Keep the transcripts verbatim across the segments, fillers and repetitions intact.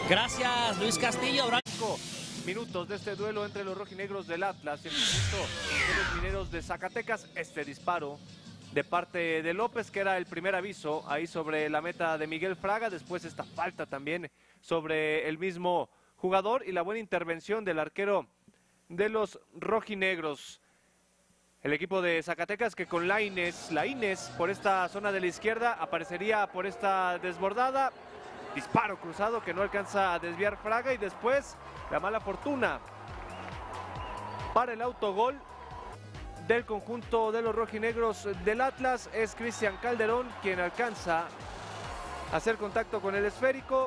Gracias, Luis Castillo. Minutos de este duelo entre los rojinegros del Atlas y el conjunto de los mineros de Zacatecas. Este disparo de parte de López, que era el primer aviso ahí sobre la meta de Miguel Fraga. Después esta falta también sobre el mismo jugador y la buena intervención del arquero de los rojinegros. El equipo de Zacatecas que con Lainez, Lainez por esta zona de la izquierda aparecería por esta desbordada. Disparo cruzado que no alcanza a desviar Fraga y después la mala fortuna para el autogol del conjunto de los rojinegros del Atlas. Es Cristian Calderón quien alcanza a hacer contacto con el esférico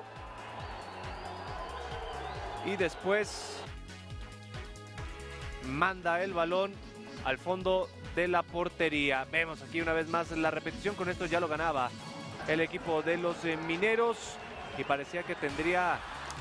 y después manda el balón al fondo de la portería. Vemos aquí una vez más la repetición. Con esto ya lo ganaba el equipo de los eh, mineros y parecía que tendría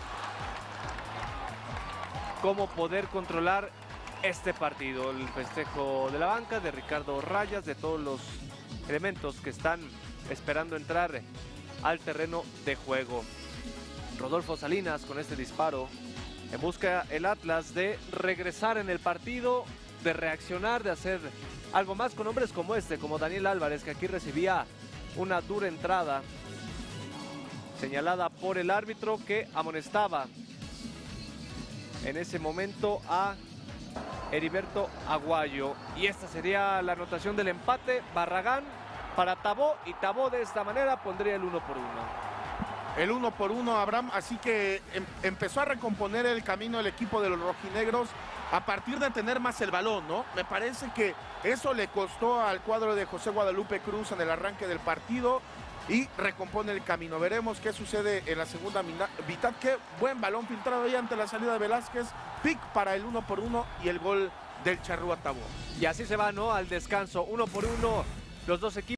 cómo poder controlar este partido. El festejo de la banca, de Ricardo Rayas, de todos los elementos que están esperando entrar al terreno de juego. Rodolfo Salinas con este disparo en busca el Atlas de regresar en el partido, de reaccionar, de hacer algo más con hombres como este, como Daniel Álvarez, que aquí recibía una dura entrada señalada por el árbitro, que amonestaba en ese momento a Heriberto Aguayo. Y esta sería la anotación del empate. Barragán para Tabó, y Tabó de esta manera pondría el uno por uno. El uno por uno, Abraham, así que em, empezó a recomponer el camino el equipo de los rojinegros a partir de tener más el balón, ¿no? Me parece que eso le costó al cuadro de José Guadalupe Cruz en el arranque del partido y recompone el camino. Veremos qué sucede en la segunda mitad. Qué buen balón filtrado ahí ante la salida de Velázquez. Pick para el uno por uno y el gol del Charrúa Tabó. Y así se va, ¿no? Al descanso, uno por uno, los dos equipos.